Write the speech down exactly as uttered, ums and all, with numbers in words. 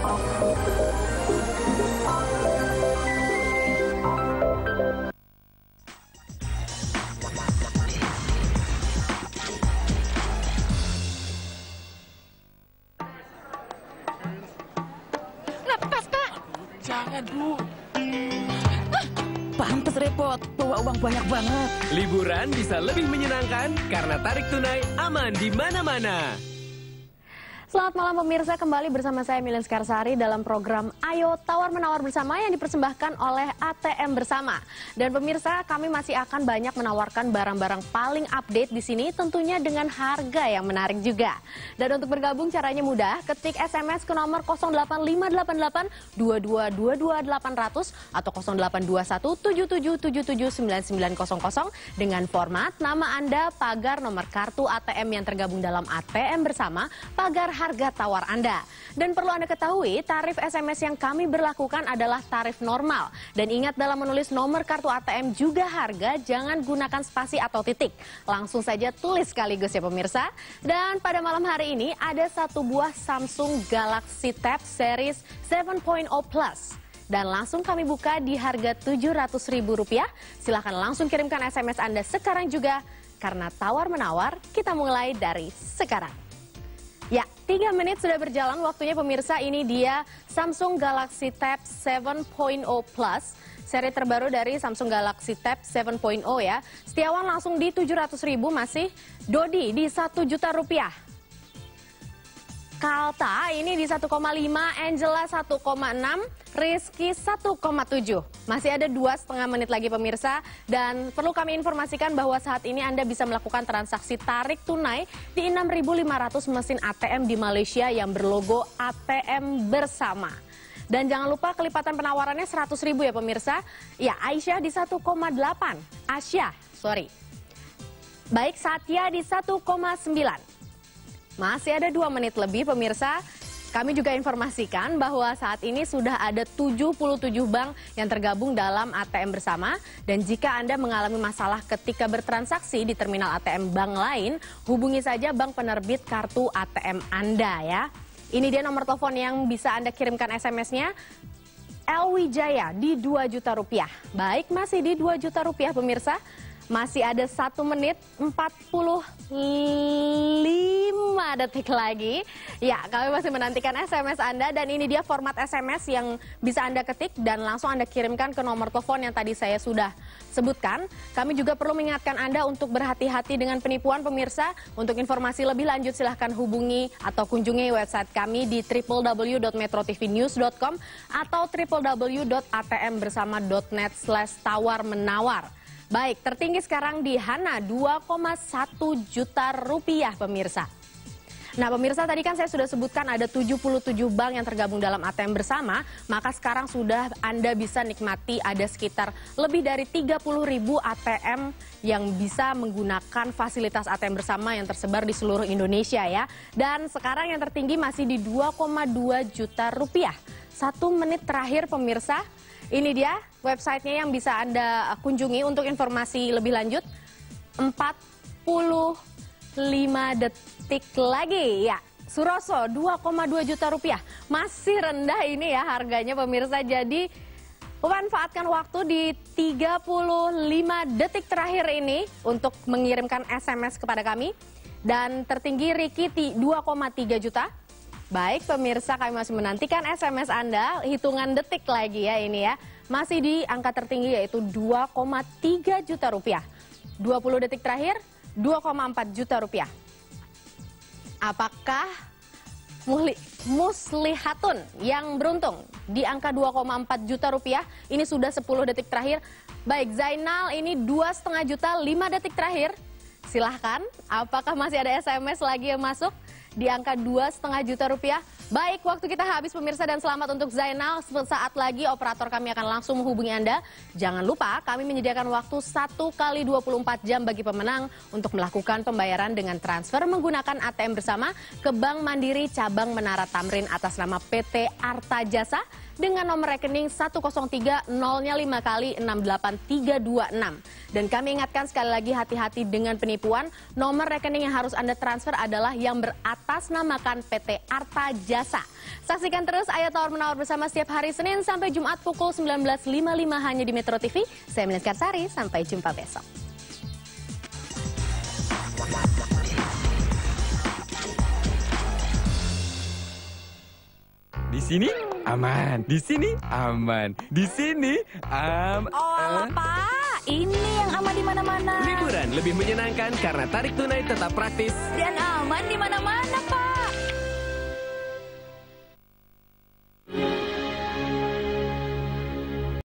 Lepas, Pak. Jangan, Bu. Pantes repot, bawa uang banyak banget. Liburan bisa lebih menyenangkan karena tarik tunai aman di mana-mana. Selamat malam pemirsa, kembali bersama saya Milin Skarsari dalam program Ayo Tawar Menawar Bersama yang dipersembahkan oleh A T M Bersama. Dan pemirsa, kami masih akan banyak menawarkan barang-barang paling update di sini, tentunya dengan harga yang menarik juga. Dan untuk bergabung caranya mudah, ketik S M S ke nomor nol delapan lima delapan delapan dua dua dua dua delapan nol nol atau nol delapan dua satu tujuh tujuh tujuh tujuh sembilan sembilan nol nol dengan format nama Anda, pagar nomor kartu A T M yang tergabung dalam A T M Bersama, pagar harga tawar Anda. Dan perlu Anda ketahui, tarif S M S yang kami berlakukan adalah tarif normal. Dan ingat dalam menulis nomor kartu A T M juga harga, jangan gunakan spasi atau titik. Langsung saja tulis sekaligus ya pemirsa. Dan pada malam hari ini ada satu buah Samsung Galaxy Tab Series tujuh titik nol Plus. Dan langsung kami buka di harga tujuh ratus ribu rupiah. Silahkan langsung kirimkan S M S Anda sekarang juga. Karena tawar-menawar, kita mulai dari sekarang. Ya, tiga menit sudah berjalan waktunya pemirsa. Ini dia Samsung Galaxy Tab tujuh titik nol Plus, seri terbaru dari Samsung Galaxy Tab tujuh titik nol ya. Setiawan langsung di tujuh ratus ribu, masih Dodi di satu juta rupiah. Kalta ini di satu koma lima, Angela satu koma enam, Rizky satu koma tujuh. Masih ada dua setengah menit lagi pemirsa. Dan perlu kami informasikan bahwa saat ini Anda bisa melakukan transaksi tarik tunai di enam ribu lima ratus mesin A T M di Malaysia yang berlogo A T M Bersama. Dan jangan lupa kelipatan penawarannya seratus ribu ya pemirsa. Ya, Aisyah di satu koma delapan, Asya, sorry. Baik, Satya di satu koma sembilan. Masih ada dua menit lebih pemirsa. Kami juga informasikan bahwa saat ini sudah ada tujuh puluh tujuh bank yang tergabung dalam A T M Bersama. Dan jika Anda mengalami masalah ketika bertransaksi di terminal A T M bank lain, hubungi saja bank penerbit kartu A T M Anda ya. Ini dia nomor telepon yang bisa Anda kirimkan S M S-nya. El Wijaya di dua juta rupiah. Baik, masih di dua juta rupiah pemirsa. Masih ada satu menit empat puluh lima detik lagi. Ya, kami masih menantikan S M S Anda. Dan ini dia format S M S yang bisa Anda ketik dan langsung Anda kirimkan ke nomor telepon yang tadi saya sudah sebutkan. Kami juga perlu mengingatkan Anda untuk berhati-hati dengan penipuan pemirsa. Untuk informasi lebih lanjut silahkan hubungi atau kunjungi website kami di w w w dot metro t v news dot com atau w w w dot a t m bersama dot net slash tawar menawar. Baik, tertinggi sekarang di Hana dua koma satu juta rupiah pemirsa. Nah pemirsa, tadi kan saya sudah sebutkan ada tujuh puluh tujuh bank yang tergabung dalam A T M Bersama. Maka sekarang sudah Anda bisa nikmati ada sekitar lebih dari tiga puluh ribu A T M yang bisa menggunakan fasilitas A T M Bersama yang tersebar di seluruh Indonesia ya. Dan sekarang yang tertinggi masih di dua koma dua juta rupiah. Satu menit terakhir pemirsa. Ini dia websitenya yang bisa Anda kunjungi untuk informasi lebih lanjut. empat puluh lima detik lagi ya. Suroso dua koma dua juta rupiah. Masih rendah ini ya harganya pemirsa. Jadi manfaatkan waktu di tiga puluh lima detik terakhir ini untuk mengirimkan S M S kepada kami. Dan tertinggi Ricky dua koma tiga juta. Baik pemirsa, kami masih menantikan S M S Anda, hitungan detik lagi ya ini ya. Masih di angka tertinggi yaitu dua koma tiga juta rupiah. dua puluh detik terakhir, dua koma empat juta rupiah. Apakah Muslihatun yang beruntung di angka dua koma empat juta rupiah? Ini sudah sepuluh detik terakhir. Baik, Zainal ini dua koma lima juta, lima detik terakhir. Silahkan, apakah masih ada S M S lagi yang masuk? Di angka dua koma lima juta rupiah. Baik, waktu kita habis pemirsa dan selamat untuk Zainal. Saat lagi operator kami akan langsung menghubungi Anda. Jangan lupa kami menyediakan waktu satu kali dua puluh empat jam bagi pemenang untuk melakukan pembayaran dengan transfer menggunakan A T M Bersama ke Bank Mandiri Cabang Menara Tamrin atas nama P T Arta Jasa. dengan nomor rekening satu nol tiga nolnya lima kali enam delapan tiga dua enam. Dan kami ingatkan sekali lagi, hati-hati dengan penipuan. Nomor rekening yang harus Anda transfer adalah yang beratasnamakan P T Arta Jasa. Saksikan terus Ayo Tawar Menawar bersama setiap hari Senin sampai Jumat pukul sembilan belas lima puluh lima hanya di Metro T V. Saya Melis Karsari, sampai jumpa besok. Di sini aman, di sini aman, di sini am. Oh, Pak, ini yang aman di mana-mana. Liburan lebih menyenangkan karena tarik tunai tetap praktis. Dan aman di mana-mana, Pak.